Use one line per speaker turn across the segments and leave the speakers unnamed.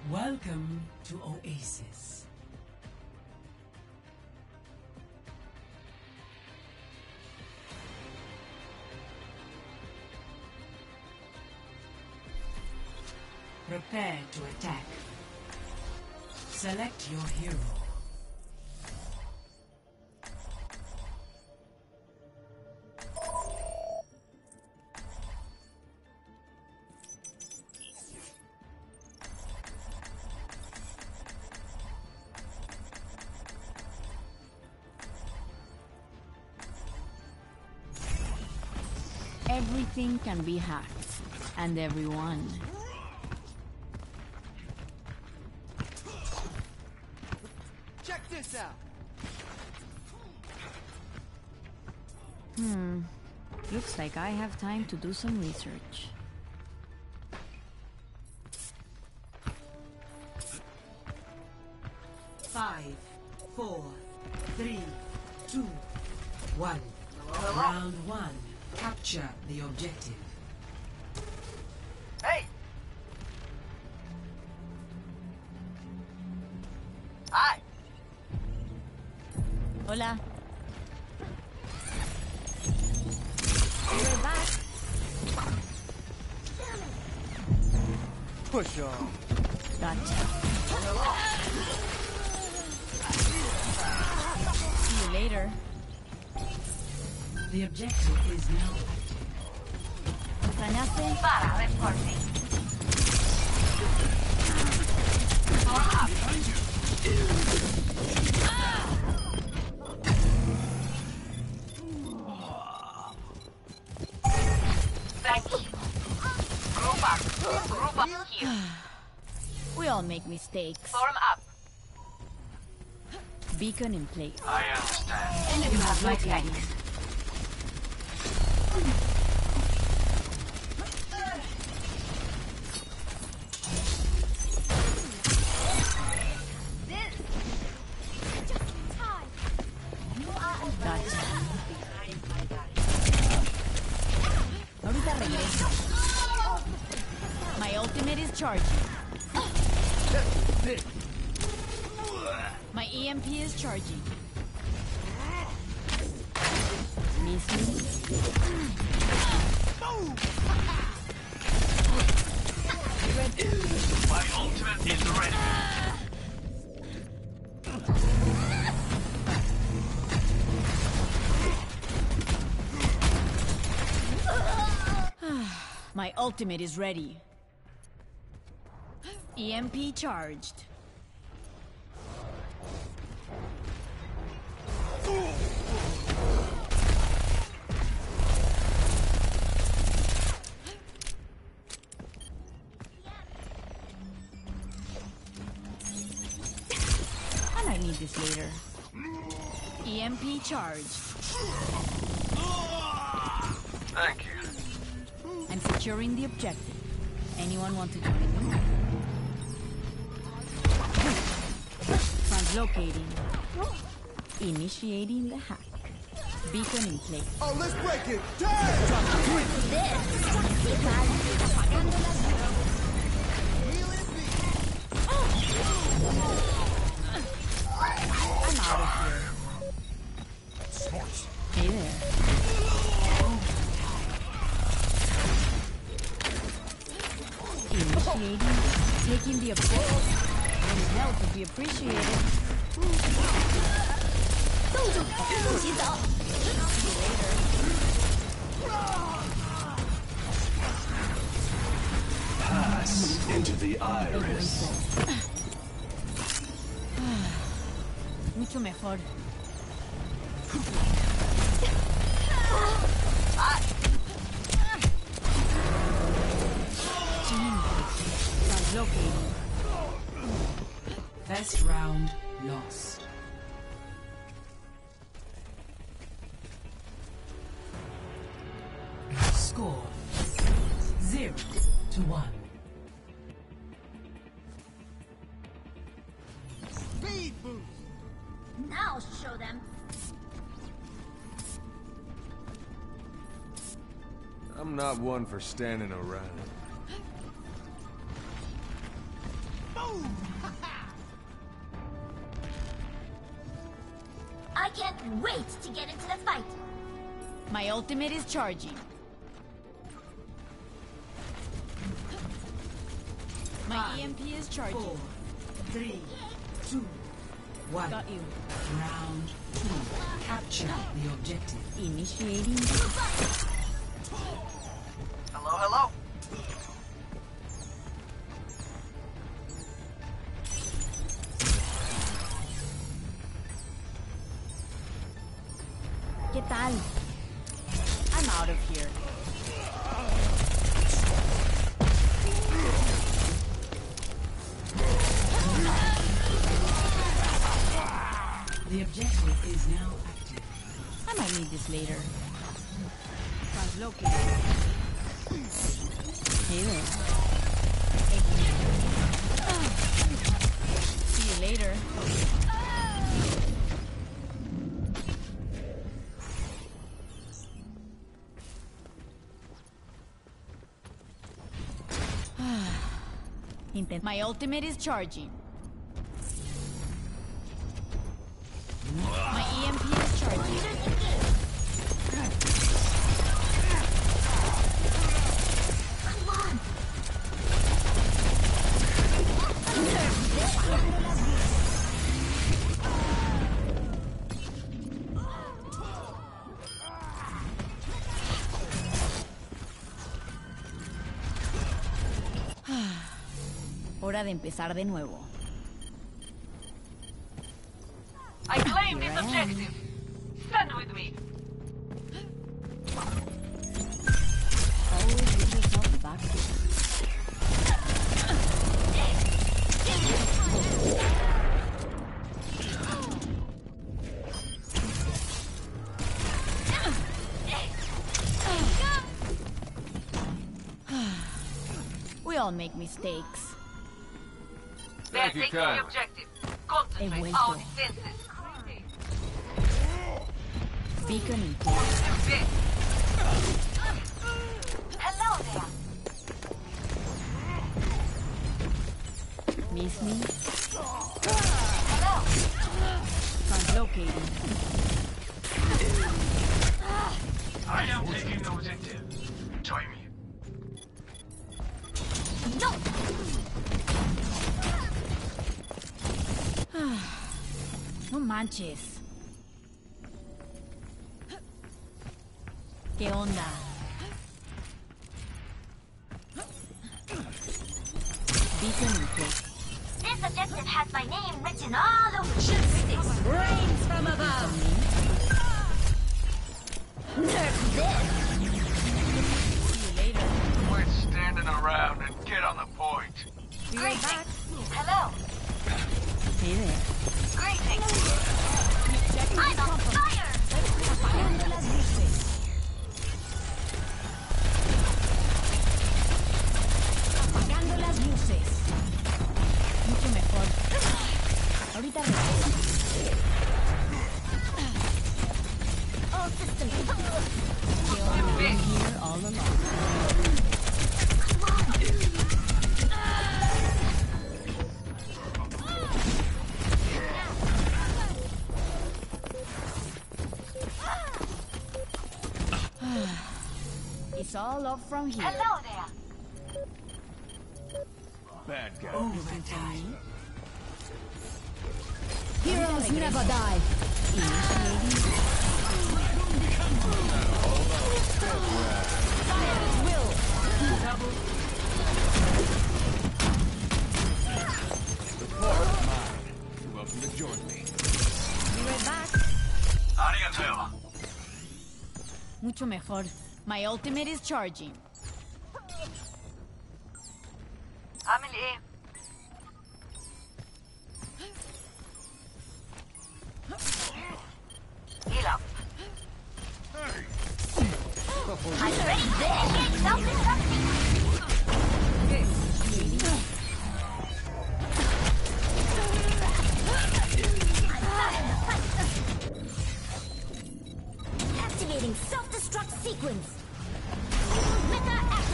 Welcome to Oasis. Prepare to attack. Select your hero.
Everything can be hacked, and everyone.
Check this out.
Looks like I have time to do some research.
Five, 4, 3, 2, 1. Round 1. Capture the objective.
Hey! Hi!
Hola. We're back.
Push on.
Gotcha. See you later.
The objective is now
¿Extrañaste?
Para reporting. Thank you. Group up. Group up here.
We all make mistakes.
Form up.
Beacon in place.
I understand.
Enemy has no tanks.
Gotcha. Ahorita regreso. My ultimate is charging. My EMP is charging. Miss me?
My ultimate is ready.
My ultimate is ready. EMP charged. I might need this later. EMP charged.
Thank you.
I'm securing the objective. Anyone want to join me? Translocating. Initiating the hack. Beacon in place.
Oh, let's break it! Damn!
I'm out of here. Hey there. Initiating. Taking the objective. Any help would be appreciated.
Pass into the iris.
Mucho mejor. Translocating.
First round lost. Score 0-1.
Speed boost!
Now show them.
I'm not one for standing around.
Boom!
to get into the fight.
My ultimate is charging. My EMP is charging.
4, 3, 2, 1.
Got you.
Round 2. Capture the objective.
Initiating.
Hello, hello.
¿Qué tal? I'm out of here.
The objective is now active.
I might need this later.
Translocate.
Hey there. See you later. My ultimate is charging. My EMP is charging.
Come on.
Hora de empezar de nuevo.
I claim this objective. Stand with me.
Always give yourself back. We all make mistakes.
They're taking the objective. Concentrate
vuelto.
our defenses.
Beacon in place.
Hello there.
Miss me?
Hello.
Translocating.
I am taking the objective. Join me.
No.
No manches. ¿Qué onda? Beacon in place.
This objective has my name written all over it. Rains from above. Nerf this.
See you later.
Quit standing around and get on the point.
Be right back.
Hello.
Hey there.
Greetings.
Checking
I'm
the
on
compass.
fire.
Apagando las luces. Apagando las luces. Mucho mejor. Ahorita regreso.
All systems.
You've been here all along. It's all up from here.
Hello there.
Bad guy.
Overtime.
Heroes never die.
You're welcome to join me.
Be right back.
Arigato.
Mucho mejor. My ultimate is charging.
Amelie. Heal up.
I'm ready to initiate self-destruct Activating self-destruct sequence. Mecha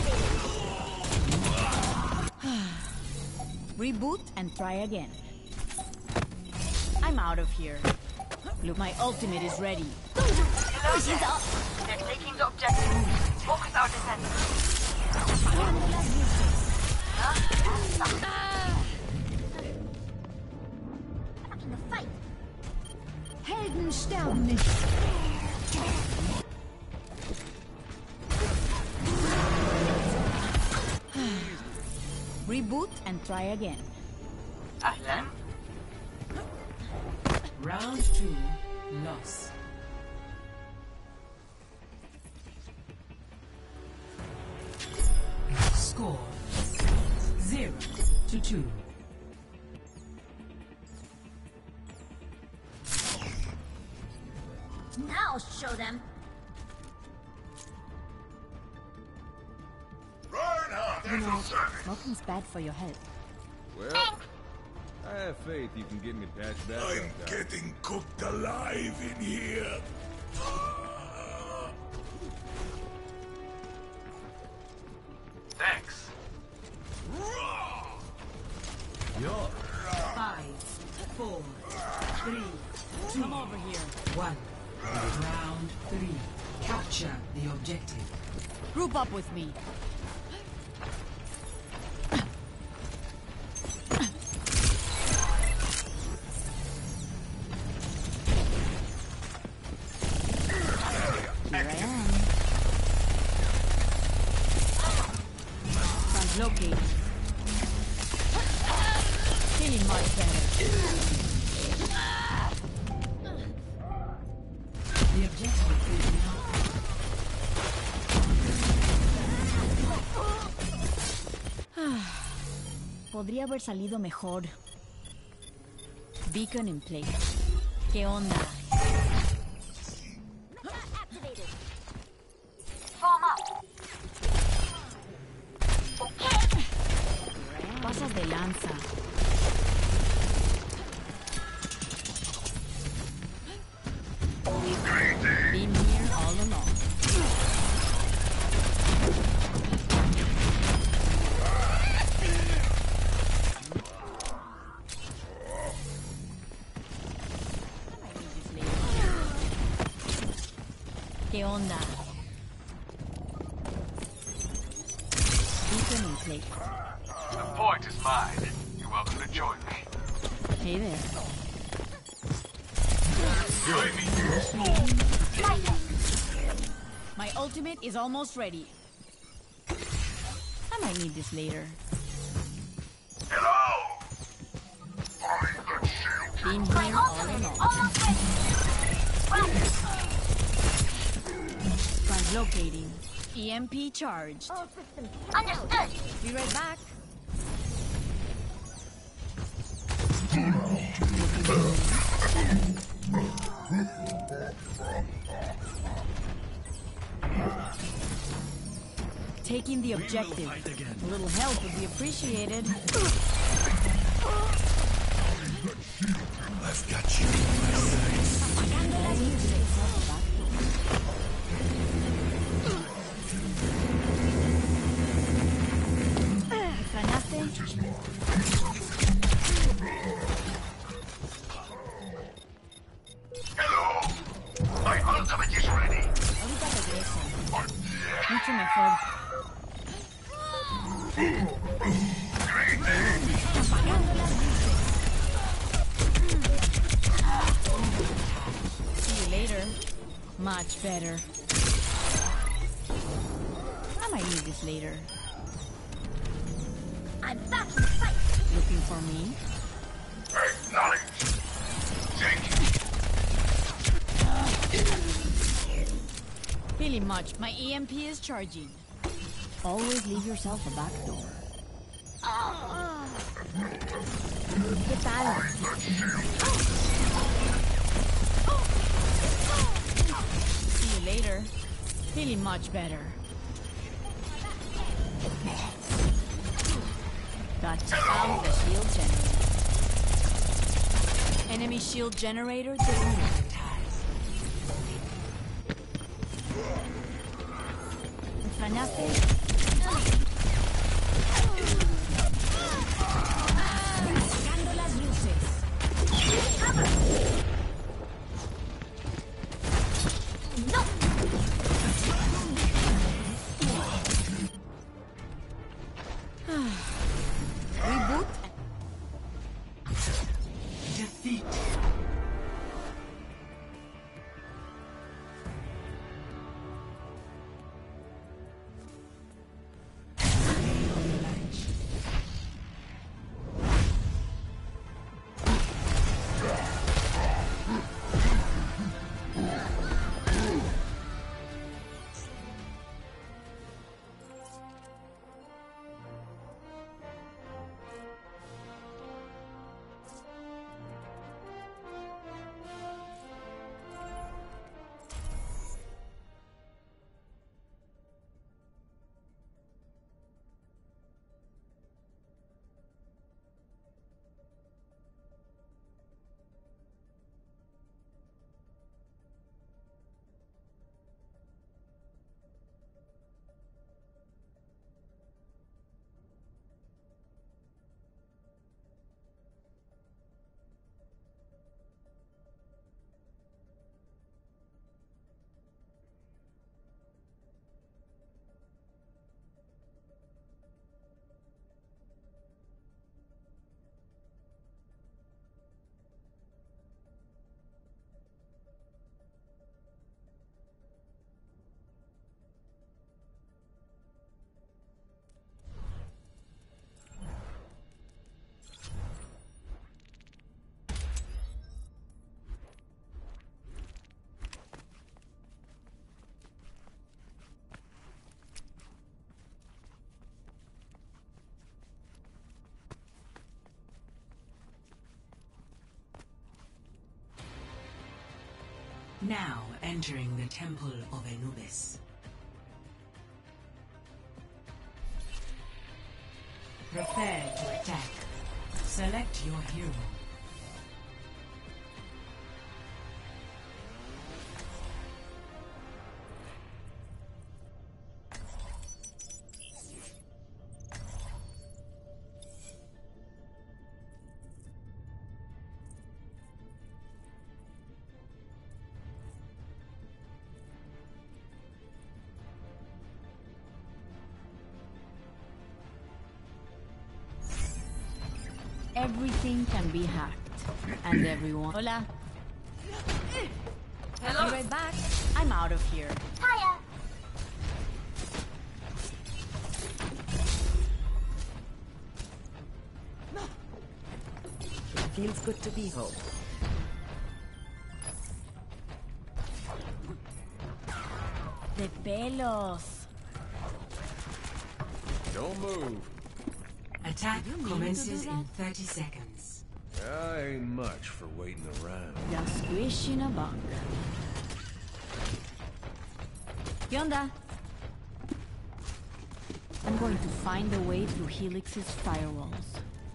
activated.
Reboot and try again. I'm out of here. Look, my ultimate is ready.
Reloading. They're taking the objective. Focus our defense.
Back in the fight.
Helden sterben nicht. Reboot and try again.
Ahlan.
Round 2, loss. Score 0-2.
Now I'll show them.
You know, smoking's bad for your health.
Well, I have faith you can get me patched back
I'm
sometime.
getting cooked alive in here.
Thanks.
Yo,
5, 4, 3, 2,
Come over here.
1. Round 3. Capture the objective.
Group up with me. Here I am. Translocate. Feeling much better.
The objective is now.
Podría haber salido mejor. Beacon in place. ¿Qué onda?
Activated.
Form up.
Pasas de lanza. Been here all along. ¿Qué onda? Beacon in place.
The point is mine. You're welcome to join me.
Hey there. My ultimate is almost ready. I might need this later.
Hello.
Been here all along.
Almost ready.
Translocating. EMP charged.
All systems understood.
Be right back. Taking the objective. A little help would be appreciated.
I've got you in my sights.
Apagando las luces. ¿Ganaste?
Hello. My ultimate is ready.
Ahorita regreso. Mucho mejor. Apagando las luces. See you later. Much better. I might need this later.
I'm back in the fight.
Looking for me?
Acknowledge. Thank you.
Feeling much. My EMP is charging. Always leave yourself a back door. ¿Qué tal? See you later. Feeling much better. Got to found the shield generator. Enemy shield generator destroyed. ¿Ganaste? Apagando las luces.
Now entering the Temple of Anubis. Prepare to attack. Select your hero.
Everything can be hacked. And everyone... Hola. Hello? Be right back. I'm out of here.
Hiya.
It feels good to be home.
De pelos.
Don't move.
Attack commences in 30 seconds.
I ain't much for waiting around.
Just squish in a bug. ¿Qué onda? I'm going to find a way through Helix's firewalls.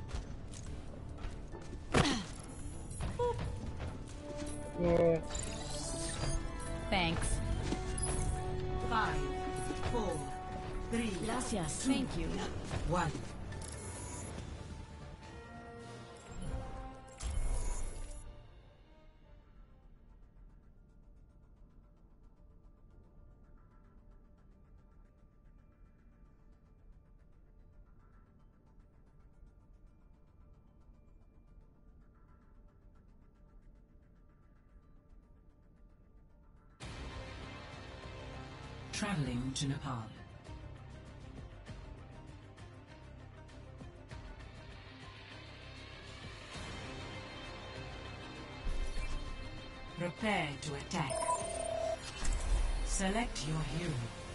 Thanks.
5, 4, 3,
Gracias. Thank you.
1. Traveling to Nepal. Prepare to attack. Select your hero.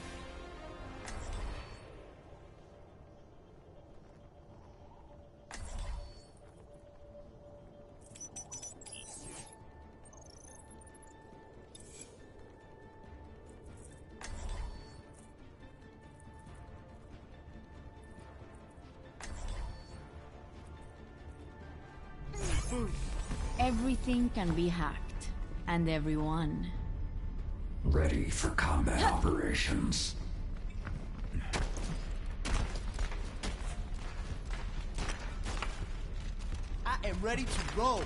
Everything can be hacked. And everyone.
Ready for combat operations.
I am ready to roll.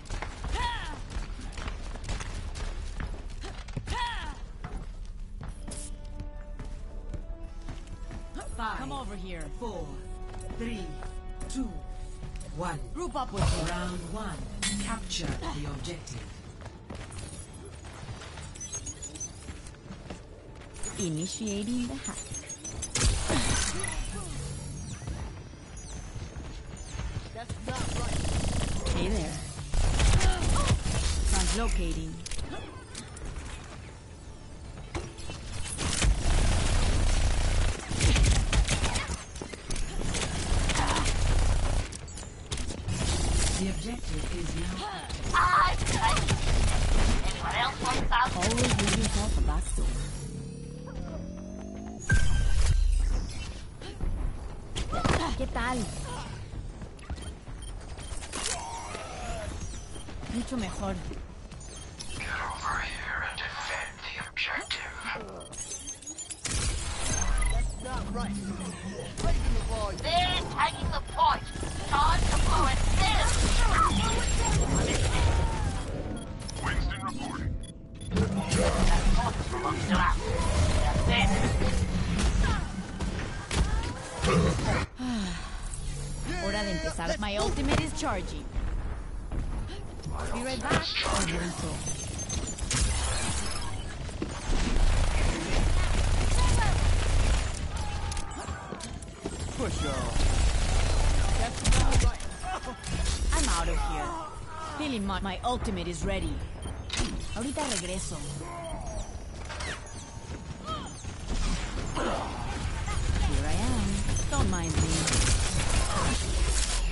Come over here.
4, 3, 2, 1.
Group up with me.
Round 1. Capture the objective.
Initiating the hack.
That's not right.
Hey there. Translocating.
The objective is now.
Anyone else want some?
Always leave yourself a backdoor. ¿Qué tal? Mucho mejor.
Get over here and defend the objective.
That's not right. Breaking the ball.
They're taking the point. Time to blow it.
Winston reporting.
Still out.
Hora de empezar. My ultimate is charging. Be right back. Sombrero.
Push off. That's not right.
I'm out of here. Feeling my ultimate is ready. Ahorita regreso. Here I am. Don't mind me.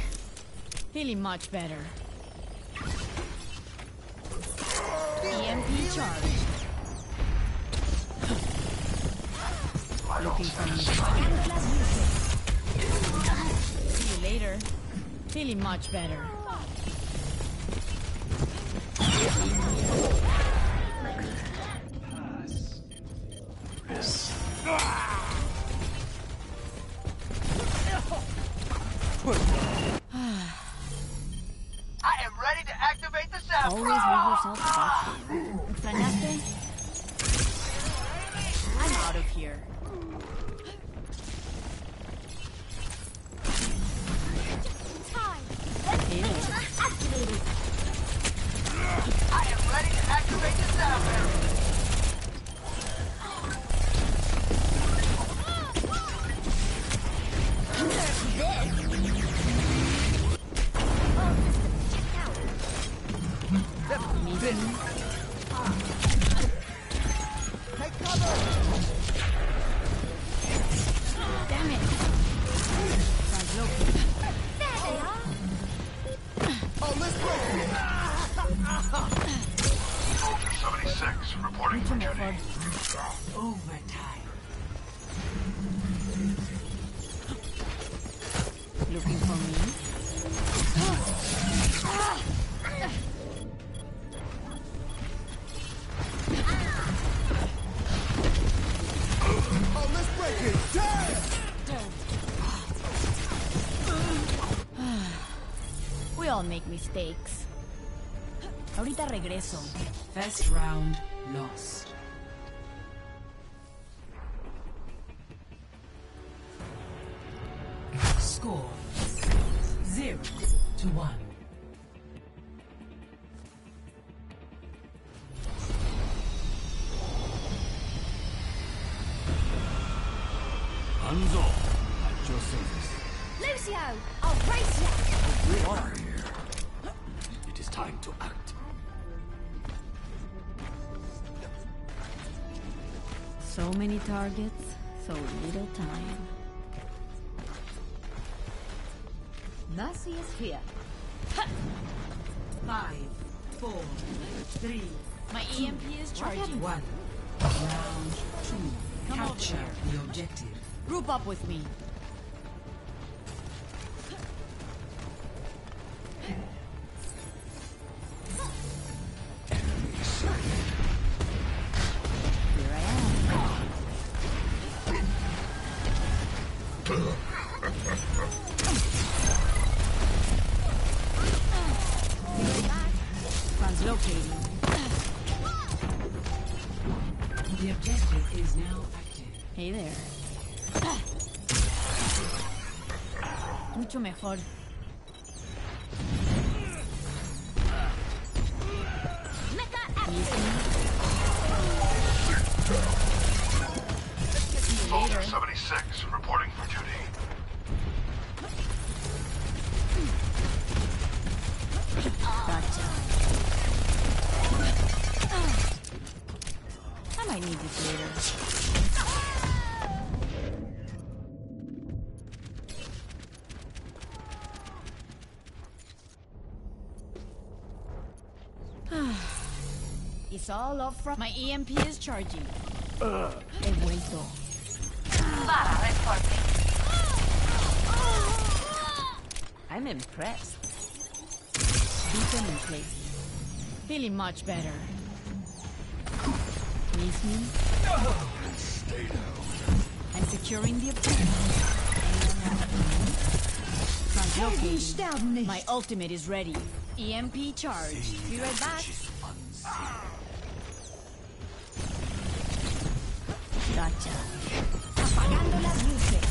Feeling much better. EMP charge. Looking for me. See you later. Feeling much better.
I am ready to activate the sound.
Always leave yourself about you. ¿Extrañaste? I'm out of here.
Activated.
I am ready to activate the sound barrier. Take cover!
Damn it! Translocated.
There they are.
Oh, let's break it!
Soldier 76 reporting for duty.
Overtime.
Looking for me?
Oh, let's break it! Damn!
We all make mistakes. Ahorita regreso.
First round lost. Score 0-1.
Hanzo, at your service.
Lucio, I'll race you.
We are here. It is time to act.
So many targets, so little time.
Mercy is here.
5, 4, 3,
My EMP is charging.
1. Round 2.
Come over
Capture
here.
the objective.
Group up with me. Here I am. Translocating.
The objective is now active.
Hey there. Mucho mejor.
Mecha
Soldier 76 reporting for duty.
Gotcha. I might need this later. It's all up from... My EMP is charging. He vuelto.
Vara reporting.
I'm impressed. Beacon in place. Feeling much better. Miss me?
Stay down.
I'm securing the objective. Translocating. My ultimate is ready. EMP charge. Be right back. Gotcha.
apagando las luces.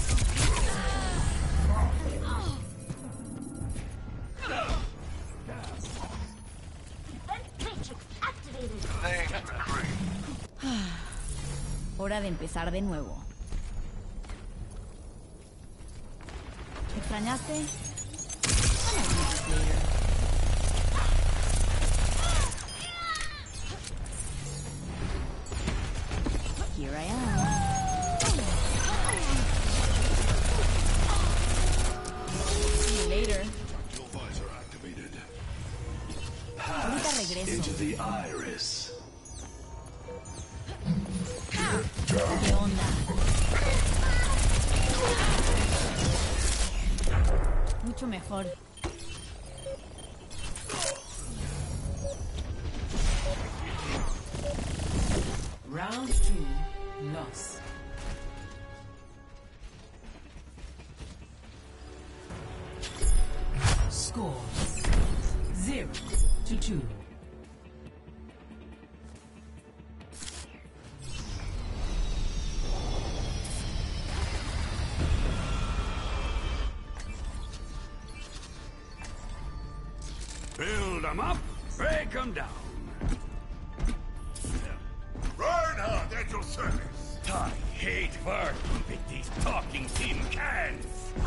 Matrix activated.
Names McCree.
Hora de empezar de nuevo. ¿Me extrañaste? I'm gonna need this later. Here I am. See you later.
Your visor activated.
Ahorita regreso.
Into the iris.
mucho mejor.
Round 2, loss. Score 0-2.
Build them up, break them down.
Reinhardt at your service.
I hate work with these talking tin cans.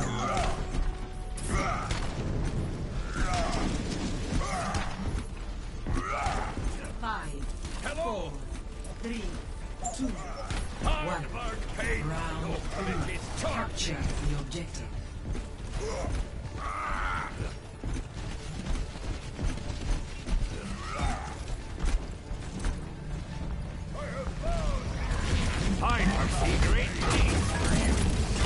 5,
Hello.
4, 3, 2,
Hard work paid.
round
No credit
3.
is charged.
Capture the objective.
I foresee great things for you.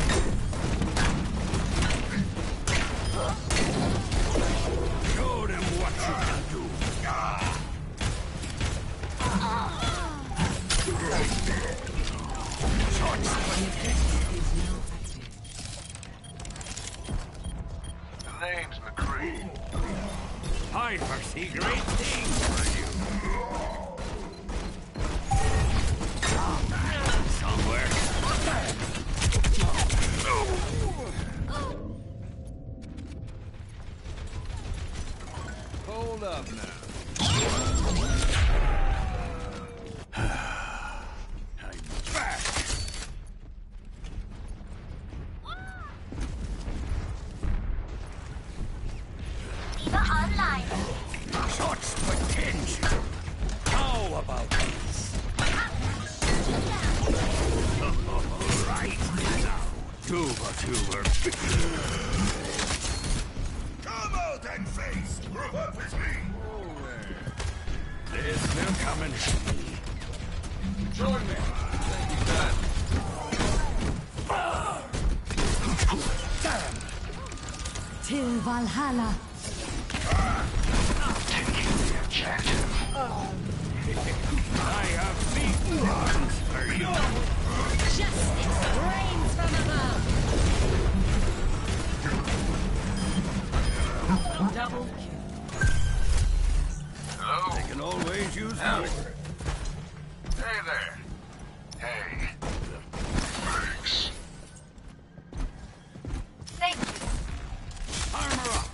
Show them what you can do. Short
Is now active.
The name's McCree.
I foresee great things for you. Somewhere.
Hold up now.
I'm back.
Diva online.
Such potential. How about this? Right now. Tuber.
Come out and face. Group up with me.
This will come in handy.
Join me. Thank you, Dad.
Till Valhalla.
Taking the objective.
I have big plans for you.
Justice reigns from above.
Double kill.
Hello?
They can always use help.
Hey there. Hey. Thanks.
Thank you.
Armor up.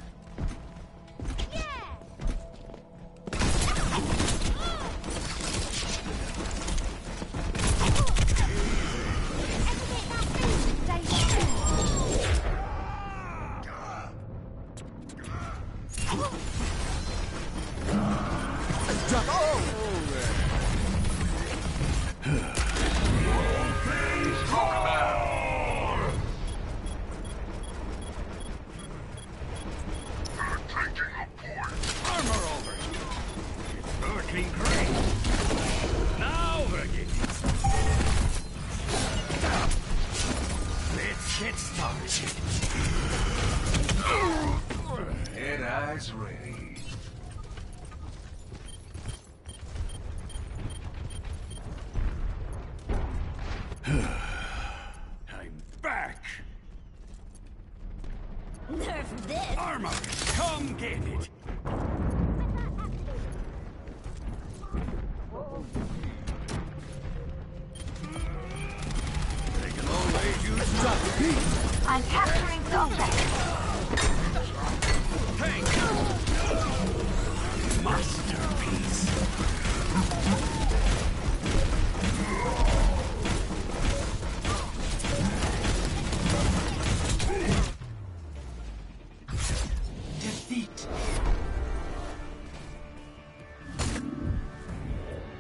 Armor over. It's working great. Now we're getting Let's get started.
Head eyes ready.
I'm back.
Nerf this.
Armor, come get it. They can always use drop.
I'm capturing the objective.
Thank you. Masterpiece.
Defeat.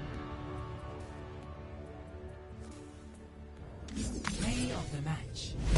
Play of the match.